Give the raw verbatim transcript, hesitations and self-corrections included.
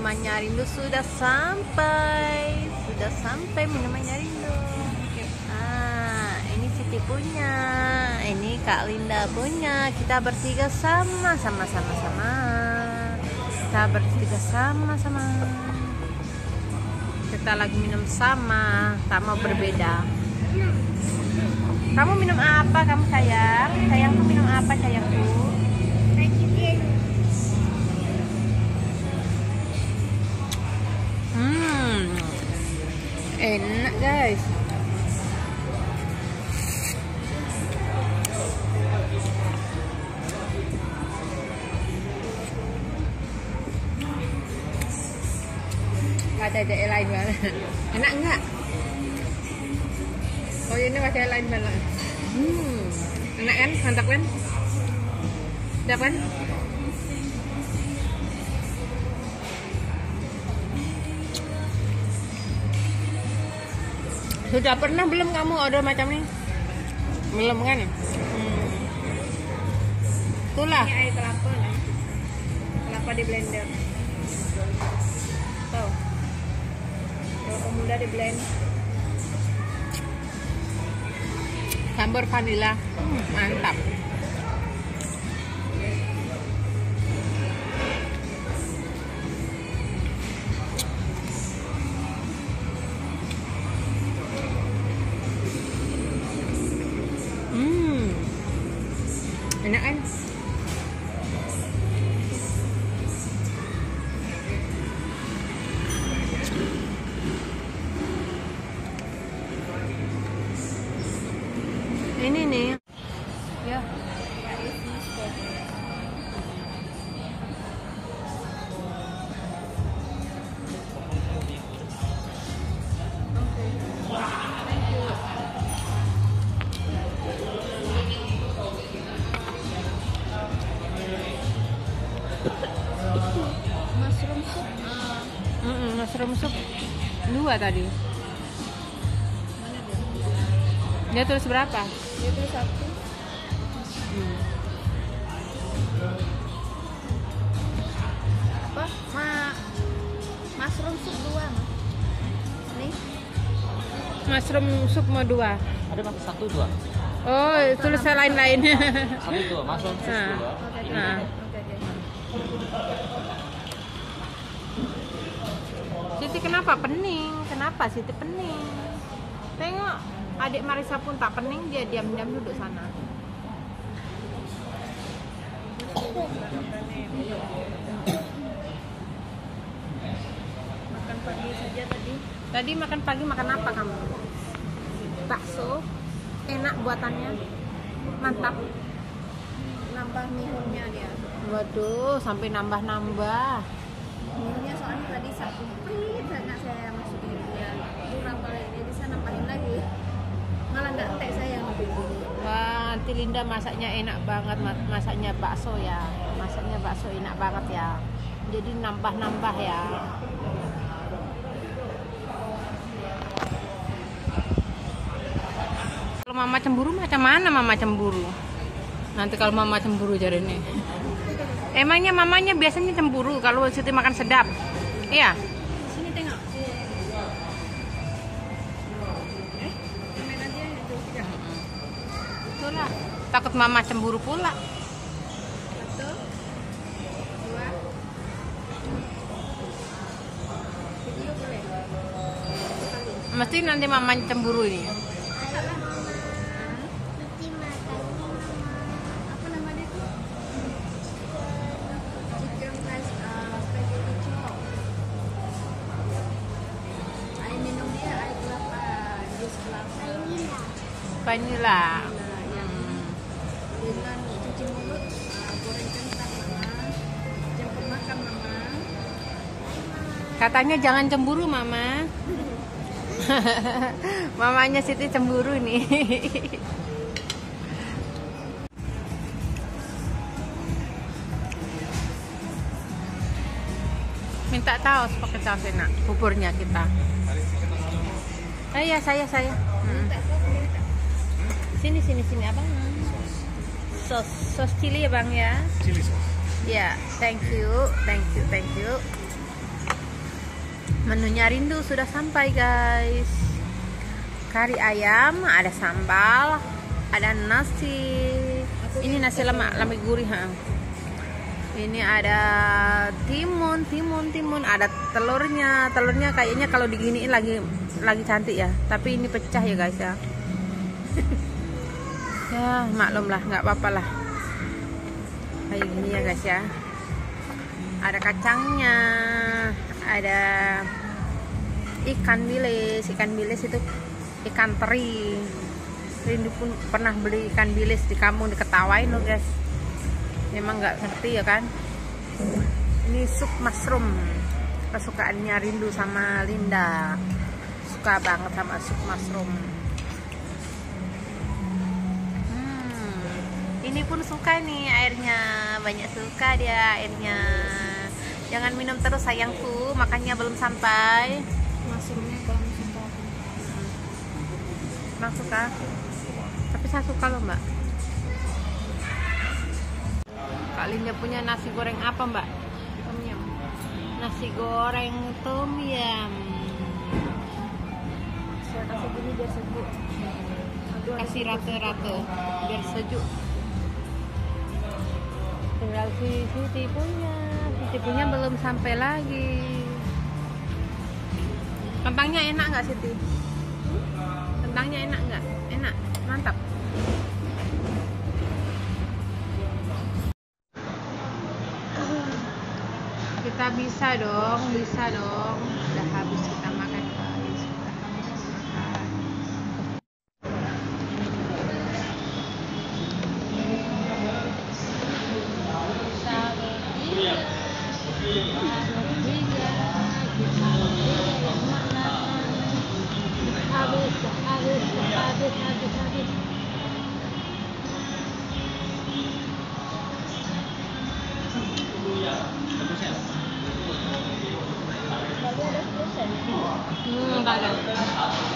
Minumannya Rindu sudah sampai. Sudah sampai minumannya Rindu. Ah, ini Siti punya. Ini Kak Linda punya. Kita bertiga sama sama sama sama. Kita bertiga sama sama. Kita lagi minum sama, tak mau berbeda. Kamu minum apa kamu sayang? Sayangku minum apa sayangku? Hmm, enak guys. Ada ada lain banget. Enak enggak? Oh ini ada lain banget. Hmm, enak kan? Mantap kan? Sedap kan? Sudah pernah belum kamu order macam ini? Belum kan? Hmm. Itulah. Ini air kelapa nih. Kelapa di blender. Tuh. Kelapa muda di blend. Campur vanila. Hmm, mantap. Enak kan? Ini nih. Ya. Mushroom soup. Mm -mm, mushroom soup dua tadi. Dia tulis berapa? Dia tulis satu. Hmm. Apa? Ma mushroom soup dua. Nih. Mushroom soup mau dua. Ada mas satu dua. Oh, tulisnya lain-lain. Satu dua, mushroom soup Nah. dua. Nah. Siti kenapa pening? Kenapa Siti pening? Tengok, adik Marisa pun tak pening, dia diam-diam duduk sana. Makan pagi saja tadi. Tadi makan pagi makan apa kamu? Bakso, enak buatannya, mantap. Nambah mihunnya dia. Waduh, sampai nambah-nambah. Mihunnya soalnya tadi satu prit anak saya masukin dia. Kurang balik dia bisa nambahin lagi. Malah nggak entek saya yang lebih dulu. Wah, Aunty Linda masaknya enak banget, masaknya bakso ya. Masaknya bakso enak banget ya. Jadi nambah-nambah ya. Kalau mama cemburu macam mana mama cemburu? Nanti kalau mama cemburu jadi nih. Emangnya mamanya biasanya cemburu kalau Siti makan sedap? Iya. Sini tengok. Eh, kamera dia itu ya. Itulah. Takut mama cemburu pula. Satu, dua. Video boleh. Mesti nanti mama cemburu ini. Apa nama dia tuh? Chicken rice uh, spaghetti chop. Air minum dia air kelapa, jus kelapa. Vanilla. Nah, yang dengan cuci mulut, uh, goreng kentang mama, jemput makan mama. Katanya jangan cemburu mama. Mamanya Siti cemburu nih. Minta taos pakai taos enak buburnya kita. Eh ya saya saya. Hmm. Sini sini sini abang. Sos sos chili ya bang ya. Chili sauce. Ya, thank you, thank you, thank you. Menunya rindu sudah sampai guys. Kari ayam, ada sambal, ada nasi. Ini nasi lemak, lemak gurih ha. Ini ada timun, timun, timun. Ada telurnya, telurnya kayaknya kalau diginiin lagi lagi cantik ya. Tapi ini pecah ya guys ya. Ya maklum lah, nggak apa-apa lah. Kayak gini ya guys ya. Ada kacangnya, ada ikan bilis. Ikan bilis itu ikan teri. Rindu pun pernah beli ikan bilis di kampung, diketawain loh guys. Memang nggak ngerti ya kan. Ini sup mushroom, kesukaannya Rindu sama Linda. Suka banget sama sup mushroom. Hmm, ini pun suka nih airnya, banyak suka dia airnya. Jangan minum terus sayangku, makannya belum sampai. Mushroomnya kurang suka. Kurang suka? Tapi saya suka loh mbak. Kak Linda punya nasi goreng apa mbak? Tom yum. Nasi goreng tom yum. Saya kasih gini biar sejuk. Aduh, Kasih rata-rata biar sejuk. Tinggal si Siti punya. Siti punya belum sampai lagi. Kentangnya enak nggak Siti? Kentangnya enak nggak? Enak, mantap. Kita bisa dong, bisa dong. Udah habis kita makan guys, udah habis makan. Habis, habis, habis, habis, habis. Hmm, enggak ada.